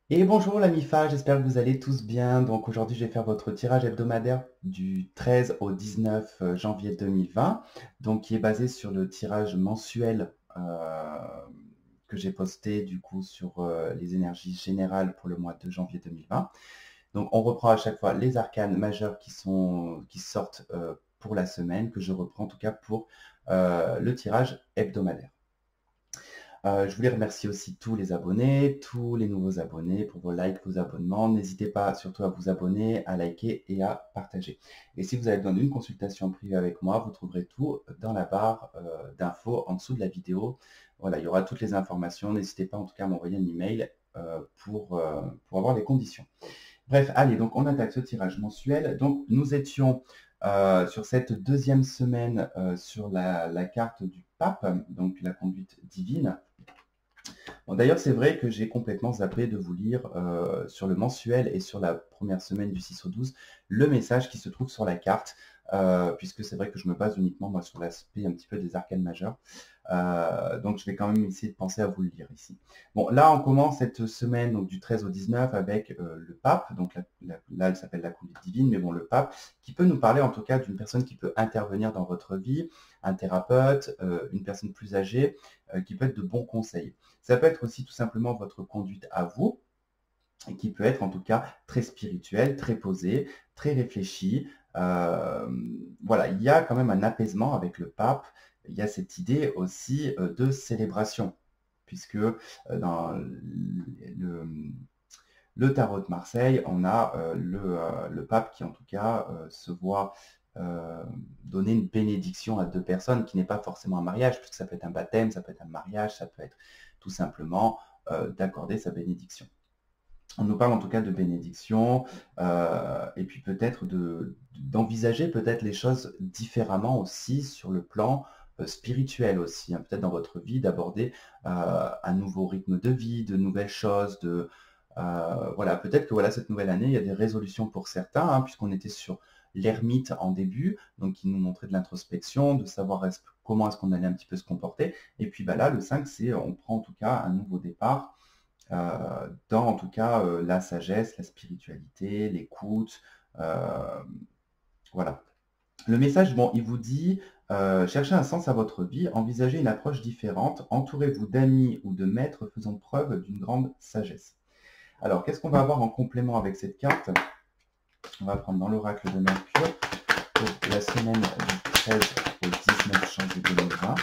Et bonjour la MIFA, j'espère que vous allez tous bien. Donc aujourd'hui, je vais faire votre tirage hebdomadaire du 13 au 19 janvier 2020, donc qui est basé sur le tirage mensuel que j'ai posté du coup sur les énergies générales pour le mois de janvier 2020. Donc on reprend à chaque fois les arcanes majeurs qui sortent pour la semaine, que je reprends en tout cas pour le tirage hebdomadaire. Je voulais remercier aussi tous les abonnés, tous les nouveaux abonnés pour vos likes, vos abonnements. N'hésitez pas surtout à vous abonner, à liker et à partager. Et si vous avez besoin d'une consultation privée avec moi, vous trouverez tout dans la barre d'infos en dessous de la vidéo. Voilà, il y aura toutes les informations. N'hésitez pas en tout cas à m'envoyer un email pour avoir les conditions. Bref, allez, donc on attaque ce tirage mensuel. Donc nous étions sur cette deuxième semaine sur la carte du pape, donc la conduite divine. Bon, d'ailleurs, c'est vrai que j'ai complètement zappé de vous lire sur le mensuel et sur la première semaine du 6 au 12 le message qui se trouve sur la carte, puisque c'est vrai que je me base uniquement moi, sur l'aspect un petit peu des arcanes majeurs. Donc je vais quand même essayer de penser à vous le lire ici. Bon, là on commence cette semaine donc, du 13 au 19 avec le pape, donc là elle s'appelle la conduite divine, mais bon le pape, qui peut nous parler en tout cas d'une personne qui peut intervenir dans votre vie, un thérapeute, une personne plus âgée, qui peut être de bons conseils. Ça peut être aussi tout simplement votre conduite à vous, et qui peut être en tout cas très spirituelle, très posée, très réfléchie. Euh, voilà, il y a quand même un apaisement avec le pape. Il y a cette idée aussi de célébration, puisque dans le tarot de Marseille, on a le pape qui en tout cas se voit euh, donner une bénédiction à deux personnes qui n'est pas forcément un mariage, puisque ça peut être un baptême, ça peut être un mariage, ça peut être tout simplement d'accorder sa bénédiction. On nous parle en tout cas de bénédiction et puis peut-être d'envisager peut-être les choses différemment aussi sur le plan spirituel aussi, hein, peut-être dans votre vie, d'aborder un nouveau rythme de vie, de nouvelles choses, voilà, peut-être que voilà, cette nouvelle année, il y a des résolutions pour certains, hein, puisqu'on était sur l'ermite en début, donc qui nous montrait de l'introspection, de savoir comment est-ce qu'on allait un petit peu se comporter. Et puis bah, là, le 5, c'est on prend en tout cas un nouveau départ dans en tout cas la sagesse, la spiritualité, l'écoute. euh, voilà. Le message, bon, il vous dit cherchez un sens à votre vie, envisagez une approche différente, entourez-vous d'amis ou de maîtres faisant preuve d'une grande sagesse. Alors, qu'est-ce qu'on va avoir en complément avec cette carte? On va prendre dans l'oracle de Mercure pour la semaine du 13 au 19 janvier 2020.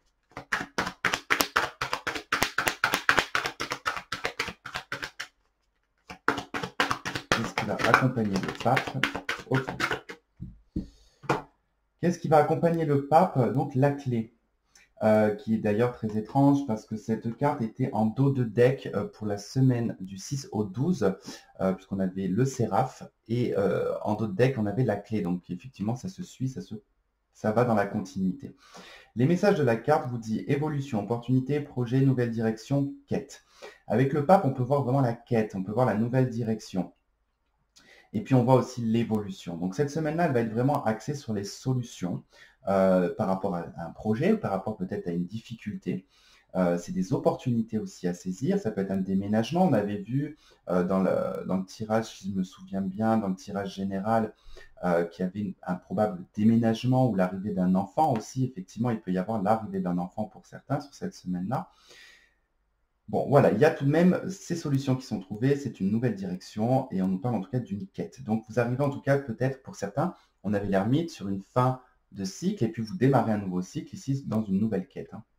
Qu'est-ce qui va accompagner le pape? Ok. Qu'est-ce qui va accompagner le pape? Donc la clé. Qui est d'ailleurs très étrange parce que cette carte était en dos de deck pour la semaine du 6 au 12, puisqu'on avait le Séraph, et en dos de deck, on avait la clé. Donc effectivement, ça se suit, ça va dans la continuité. Les messages de la carte vous dit évolution, opportunité, projet, nouvelle direction, quête. Avec le pape, on peut voir vraiment la quête, on peut voir la nouvelle direction. Et puis on voit aussi l'évolution. Donc cette semaine-là, elle va être vraiment axée sur les solutions par rapport à un projet ou par rapport peut-être à une difficulté. C'est des opportunités aussi à saisir. Ça peut être un déménagement. On avait vu dans le tirage, si je me souviens bien, dans le tirage général, qu'il y avait un probable déménagement ou l'arrivée d'un enfant aussi. Effectivement, il peut y avoir l'arrivée d'un enfant pour certains sur cette semaine-là. Bon, voilà, il y a tout de même ces solutions qui sont trouvées, c'est une nouvelle direction et on nous parle en tout cas d'une quête. Donc vous arrivez en tout cas peut-être pour certains, on avait l'ermite sur une fin de cycle et puis vous démarrez un nouveau cycle ici dans une nouvelle quête, hein.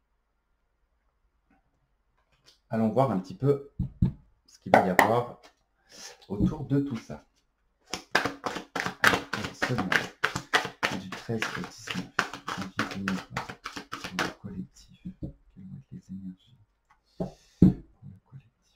Allons voir un petit peu ce qu'il va y avoir autour de tout ça. Alors, pour la semaine du 13 au 19 janvier 2020, pour le collectif, quelles vont être les énergies pour le collectif?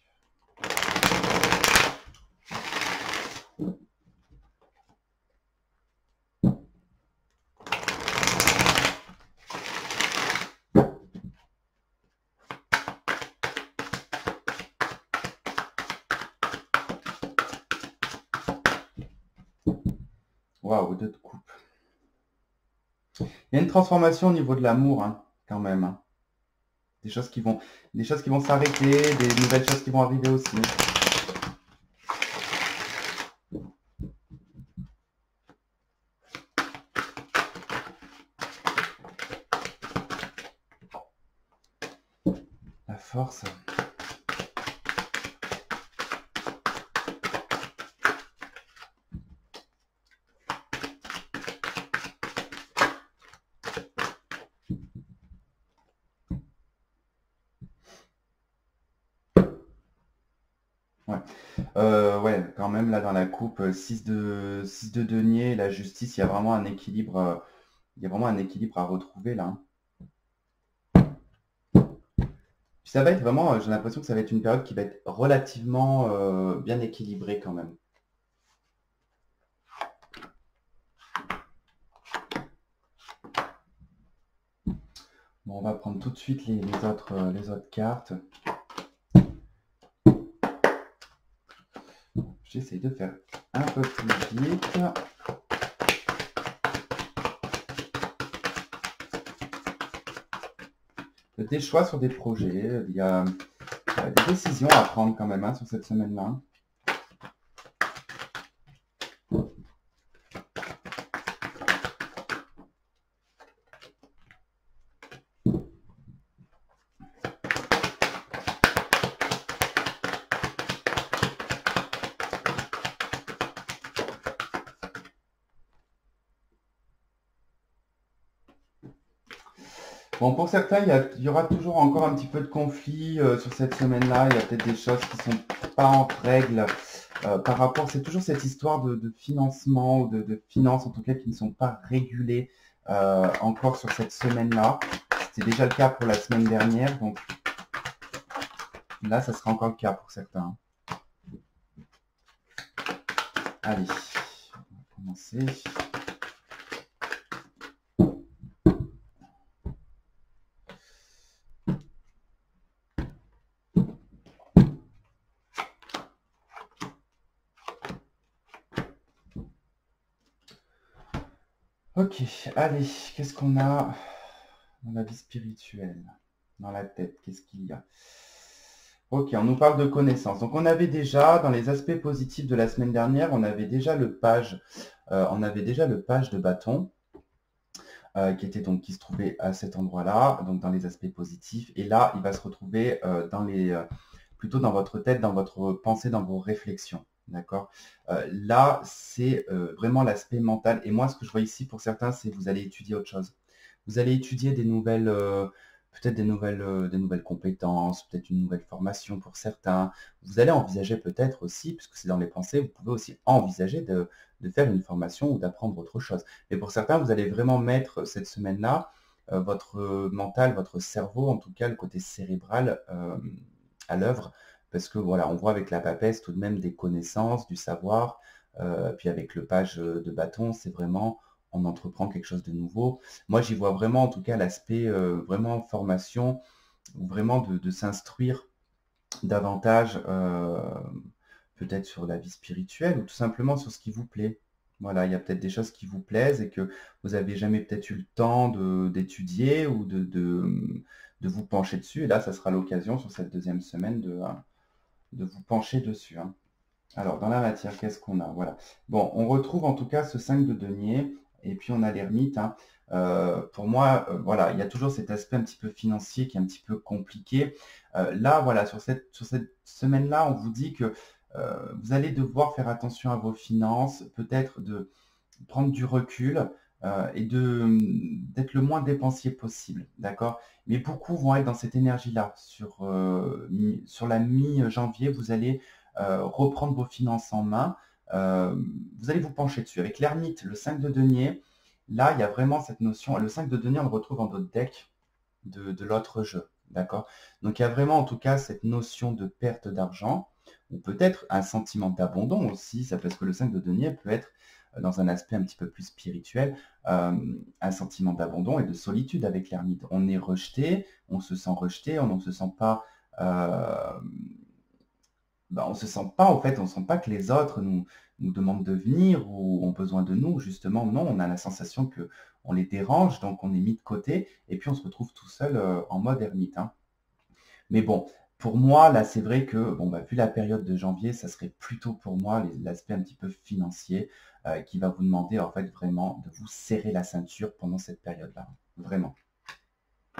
Waouh, deux de coupe. Il y a une transformation au niveau de l'amour, hein, quand même, hein. Des choses qui vont s'arrêter, des nouvelles choses qui vont arriver aussi. force. Ouais. Ouais, quand même, là, dans la coupe, 6 de denier, la justice, il y a vraiment un équilibre, il y a vraiment un équilibre à retrouver, là, hein. Puis ça va être vraiment, j'ai l'impression que ça va être une période qui va être relativement bien équilibrée quand même. Bon, on va prendre tout de suite les autres cartes. J'essaie de faire un peu plus vite. Des choix sur des projets, il y a des décisions à prendre quand même, hein, sur cette semaine-là. Bon, pour certains, il y aura toujours encore un petit peu de conflit sur cette semaine-là. Il y a peut-être des choses qui sont pas en règle par rapport. C'est toujours cette histoire de financement ou de finances, en tout cas, qui ne sont pas régulées encore sur cette semaine-là. C'était déjà le cas pour la semaine dernière, donc là, ça sera encore le cas pour certains. Allez, on va commencer. Ok, allez, qu'est-ce qu'on a dans la vie spirituelle, dans la tête, qu'est-ce qu'il y a? Ok, on nous parle de connaissances. Donc on avait déjà, dans les aspects positifs de la semaine dernière, on avait déjà le page de bâton, qui se trouvait à cet endroit-là, donc dans les aspects positifs. Et là, il va se retrouver plutôt dans votre tête, dans votre pensée, dans vos réflexions. D'accord. Là, c'est vraiment l'aspect mental. Et moi, ce que je vois ici pour certains, c'est que vous allez étudier autre chose. Vous allez étudier peut-être des nouvelles compétences, peut-être une nouvelle formation pour certains. Vous allez envisager peut-être aussi, puisque c'est dans les pensées, vous pouvez aussi envisager de faire une formation ou d'apprendre autre chose. Mais pour certains, vous allez vraiment mettre cette semaine-là votre mental, votre cerveau, en tout cas le côté cérébral, à l'œuvre, parce que voilà, on voit avec la papesse tout de même des connaissances, du savoir, puis avec le page de bâton, c'est vraiment, on entreprend quelque chose de nouveau. Moi, j'y vois vraiment, en tout cas, l'aspect vraiment formation, ou vraiment de s'instruire davantage, peut-être sur la vie spirituelle, ou tout simplement sur ce qui vous plaît. Voilà, il y a peut-être des choses qui vous plaisent et que vous n'avez jamais peut-être eu le temps d'étudier ou de vous pencher dessus. Et là, ça sera l'occasion sur cette deuxième semaine de vous pencher dessus, hein. Alors, dans la matière, qu'est-ce qu'on a? Voilà. Bon, on retrouve en tout cas ce 5 de denier, et puis on a l'ermite, hein. Pour moi, voilà, il y a toujours cet aspect un petit peu financier qui est un petit peu compliqué. Là, voilà, sur cette semaine-là, on vous dit que vous allez devoir faire attention à vos finances, peut-être de prendre du recul et d'être le moins dépensier possible, d'accord? Mais beaucoup vont être dans cette énergie-là. Sur la mi-janvier, vous allez reprendre vos finances en main. Euh, Vous allez vous pencher dessus. Avec l'ermite, le 5 de denier, là, il y a vraiment cette notion. Le 5 de denier, on le retrouve dans d'autres decks de l'autre jeu, d'accord? Donc, il y a vraiment, en tout cas, cette notion de perte d'argent, ou peut-être un sentiment d'abandon aussi, ça, parce que le 5 de denier peut être dans un aspect un petit peu plus spirituel, un sentiment d'abandon et de solitude avec l'ermite. On est rejeté, on ne se sent pas, on se sent pas, en fait, on sent pas que les autres nous demandent de venir ou ont besoin de nous. Justement, non, on a la sensation que on les dérange, donc on est mis de côté, et puis on se retrouve tout seul en mode ermite, hein. Mais bon, pour moi, là, c'est vrai que, bon, bah, vu la période de janvier, ça serait plutôt pour moi l'aspect un petit peu financier qui va vous demander, en fait, vraiment de vous serrer la ceinture pendant cette période-là. Vraiment.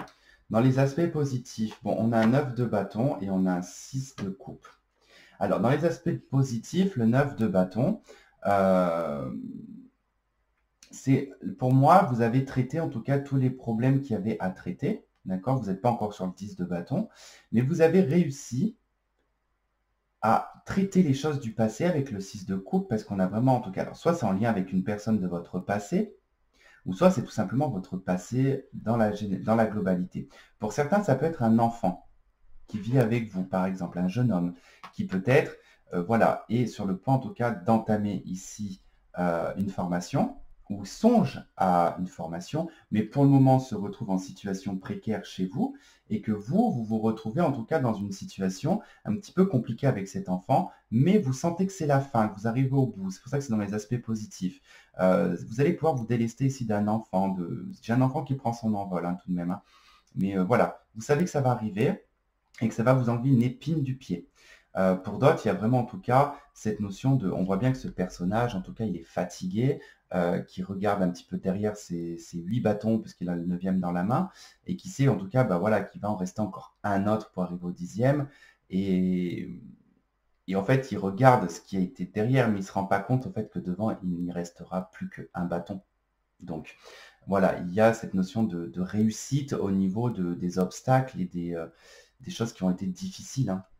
Dans les aspects positifs, bon, on a un 9 de bâton et on a un 6 de coupe. Alors, dans les aspects positifs, le 9 de bâton, euh, c'est, pour moi, vous avez traité en tout cas tous les problèmes qu'il y avait à traiter. D'accord? Vous n'êtes pas encore sur le 10 de bâton, mais vous avez réussi à traiter les choses du passé avec le 6 de coupe, parce qu'on a vraiment, en tout cas, alors soit c'est en lien avec une personne de votre passé, ou soit c'est tout simplement votre passé dans la globalité. Pour certains, ça peut être un enfant qui vit avec vous, par exemple, un jeune homme, qui peut-être, voilà, est sur le point en tout cas d'entamer ici une formation, ou songe à une formation, mais pour le moment se retrouve en situation précaire chez vous, et que vous vous retrouvez en tout cas dans une situation un petit peu compliquée avec cet enfant, mais vous sentez que c'est la fin, que vous arrivez au bout. C'est pour ça que c'est dans les aspects positifs. Vous allez pouvoir vous délester ici d'un enfant. J'ai un enfant qui prend son envol, hein, tout de même. Hein. Mais voilà, vous savez que ça va arriver et que ça va vous enlever une épine du pied. Pour d'autres, il y a vraiment en tout cas cette notion de, on voit bien que ce personnage, en tout cas, il est fatigué, qui regarde un petit peu derrière ses 8 bâtons, puisqu'il a le 9e dans la main, et qui sait en tout cas, bah voilà, qu'il va en rester encore un autre pour arriver au 10e. Et, et en fait, il regarde ce qui a été derrière, mais il ne se rend pas compte en fait que devant, il n'y restera plus qu'un bâton. Donc voilà, il y a cette notion de réussite au niveau des obstacles et des choses qui ont été difficiles. Hein.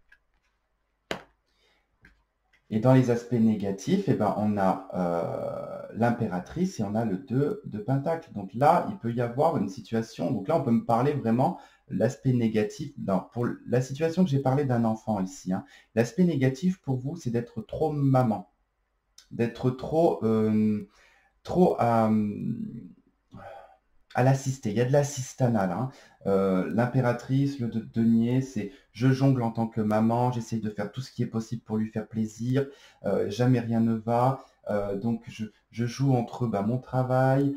Et dans les aspects négatifs, eh ben, on a l'impératrice et on a le 2 de pentacle. Donc là, il peut y avoir une situation, donc là, on peut me parler vraiment l'aspect négatif. Non, pour la situation que j'ai parlé d'un enfant ici, hein, l'aspect négatif pour vous, c'est d'être trop maman, d'être trop à l'assister. Il y a de l'assistanat là. Hein. L'impératrice, le denier, c'est je jongle en tant que maman, j'essaye de faire tout ce qui est possible pour lui faire plaisir, jamais rien ne va. Donc je joue entre bah, mon travail,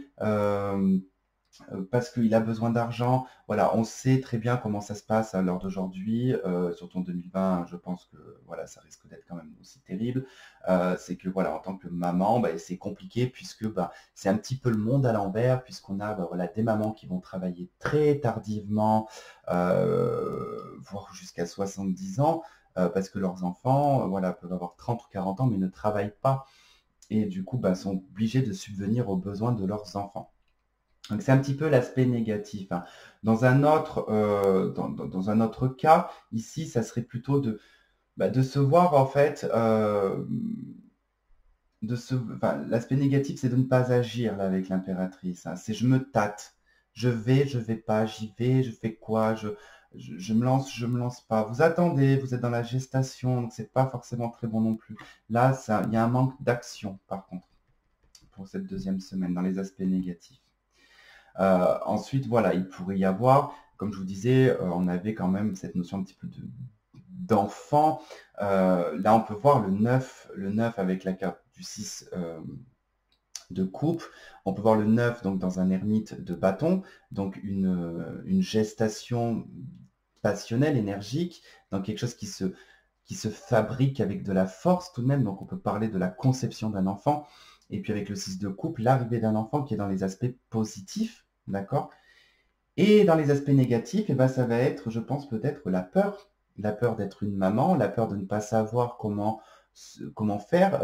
parce qu'il a besoin d'argent. Voilà, on sait très bien comment ça se passe à l'heure d'aujourd'hui, surtout en 2020, je pense que voilà, ça risque d'être quand même aussi terrible. C'est que voilà, en tant que maman, bah, c'est compliqué puisque bah, c'est un petit peu le monde à l'envers, puisqu'on a bah, voilà, des mamans qui vont travailler très tardivement, voire jusqu'à 70 ans, parce que leurs enfants voilà, peuvent avoir 30 ou 40 ans, mais ne travaillent pas. Et du coup, bah, sont obligés de subvenir aux besoins de leurs enfants. Donc c'est un petit peu l'aspect négatif. Hein. Dans un autre cas, ici, ça serait plutôt de se voir en fait, enfin, l'aspect négatif, c'est de ne pas agir là avec l'impératrice. Hein. C'est je me tâte, je vais pas, j'y vais, je fais quoi, je me lance pas. Vous attendez, vous êtes dans la gestation, donc c'est pas forcément très bon non plus. Là, il y a un manque d'action par contre pour cette deuxième semaine dans les aspects négatifs. Ensuite, voilà, il pourrait y avoir, comme je vous disais, on avait quand même cette notion un petit peu d'enfant. Là, on peut voir le 9 avec la carte du 6 de coupe. On peut voir le 9 donc, dans un ermite de bâton, donc une gestation passionnelle, énergique, dans quelque chose qui se fabrique avec de la force tout de même. Donc, on peut parler de la conception d'un enfant. Et puis avec le 6 de coupe, l'arrivée d'un enfant qui est dans les aspects positifs, d'accord? Et dans les aspects négatifs, eh ben, ça va être, je pense, peut-être la peur d'être une maman, la peur de ne pas savoir comment faire,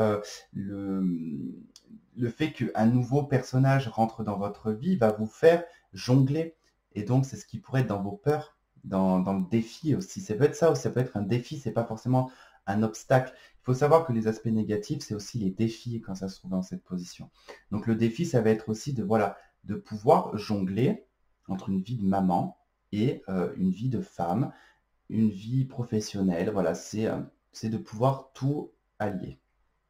le fait qu'un nouveau personnage rentre dans votre vie va vous faire jongler. Et donc, c'est ce qui pourrait être dans vos peurs, dans le défi aussi. Ça peut être ça ou ça peut être un défi, c'est pas forcément un obstacle. Il faut savoir que les aspects négatifs, c'est aussi les défis quand ça se trouve dans cette position. Donc, le défi, ça va être aussi de pouvoir jongler entre une vie de maman et une vie de femme, une vie professionnelle. Voilà, c'est de pouvoir tout allier.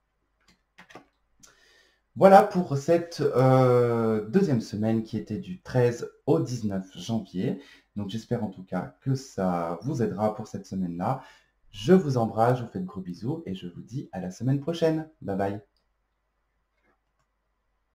Voilà pour cette deuxième semaine qui était du 13 au 19 janvier. Donc j'espère en tout cas que ça vous aidera pour cette semaine-là. Je vous embrasse, je vous fais de gros bisous et je vous dis à la semaine prochaine. Bye bye.